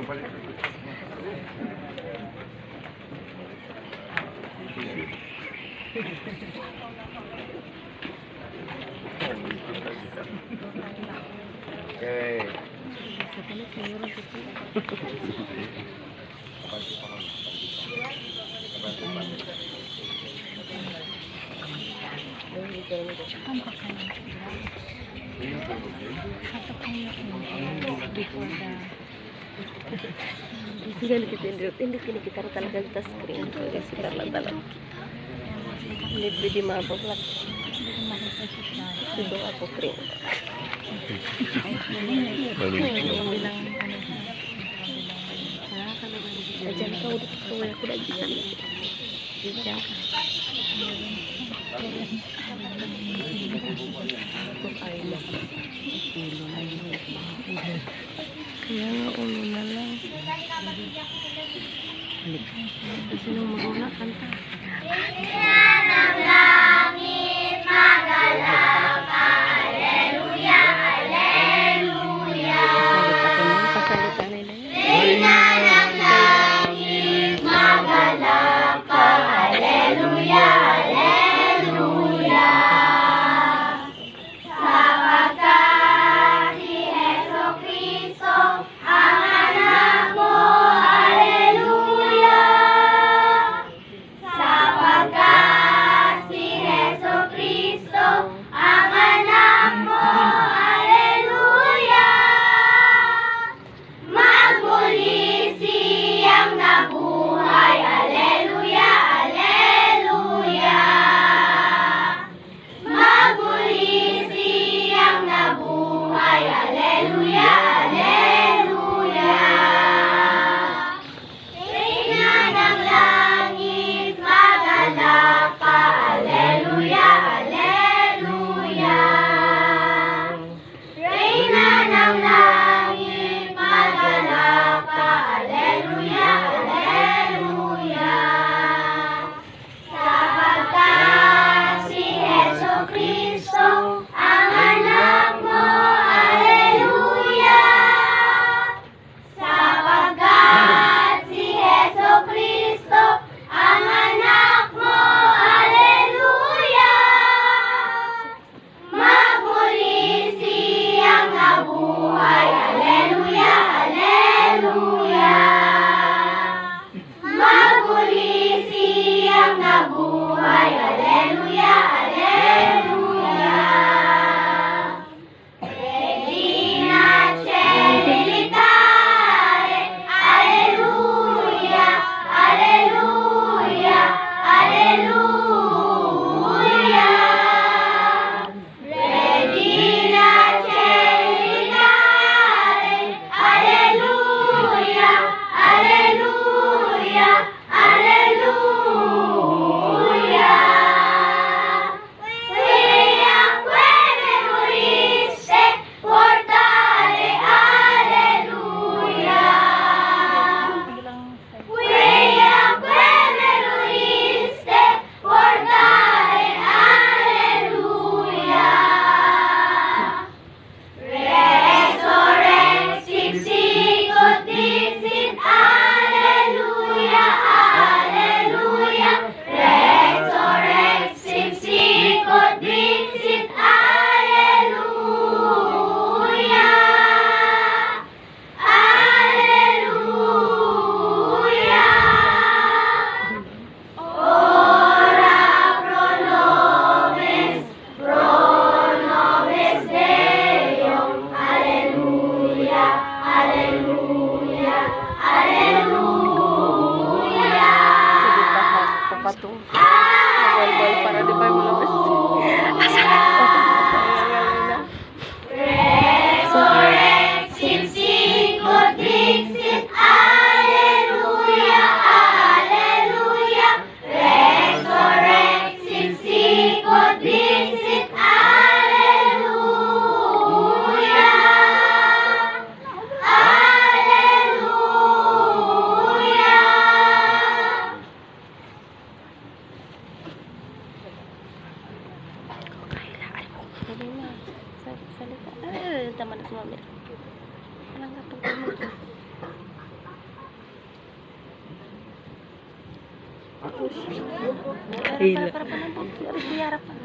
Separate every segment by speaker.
Speaker 1: Okay.
Speaker 2: Hindi kita talaga sa screen kasi talaga hindi di mabaglat ito ako screen ajan ka udah kawala ko lagi sa ajan kaya nga ulo na lang kasi nung magula kanta
Speaker 3: Yan ang langit magalak ka, Alleluia, Alleluia.
Speaker 2: pasalita nila
Speaker 3: Reyna ng langit magalak ka, Alleluia, Alleluia. Sapagkat si Jesucristo ang anak mo, Alleluia. Sapagkat si Jesucristo ang anak mo, Alleluia. Magmuli siyang nabuhay, Alleluia, Alleluia. Magmuli siyang nabuhay, Alleluia, Alleluia. Reyna ng langit magalak ka, Alleluia, Alleluia. Reyna ng langit magalak ka, Alleluia, Alleluia. Sapagkat si Jesucristo ang anak mo, Alleluia. Sapagkat si Jesucristo ang anak mo, Alleluia. Magmuli siyang nabuhay, Alleluia, Alleluia. Magmuli siyang nabuhay, Alleluia, Alleluia. Regina Coeli militare, Alleluia, Alleluia, Alleluia. Regina Coeli militare, Alleluia, Alleluia, Alleluia. Quia queme moriste, portare, Alleluia. Quia queme moriste, portare, Alleluia. Resurrexit sicut dixit, Alleluia, Alleluia. Resurrexit sicut dixit, Alleluia, Alleluia. Ora pro nobis Deum, Alleluia, Alleluia, Alleluia.
Speaker 2: papato bal para di pa malabas
Speaker 3: Resurrexit sicut dixit, Alleluia, Alleluia. Resurrexit sicut dixit, Alleluia, Alleluia.
Speaker 2: sabi na salita tama na sumamit walang katong Hila. Para pa naman. Siyara pa.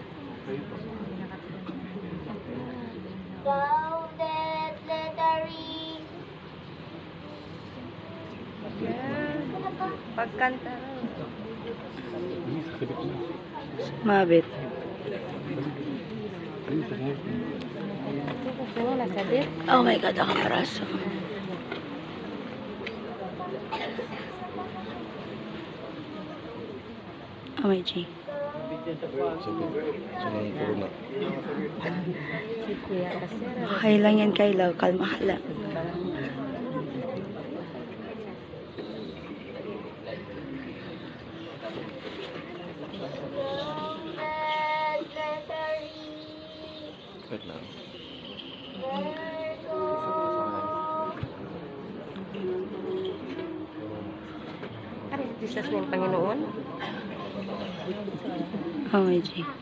Speaker 3: Rounded letter E.
Speaker 2: Pagkanta. Mabit. Oh my God, ako paraso. Oh my G. Okay lang yan, Kayla. Kalma ka lang.
Speaker 3: Rounded letter E.
Speaker 1: Wait lang.
Speaker 3: Virgo.
Speaker 2: Jesus ng Panginoon. Oh my G.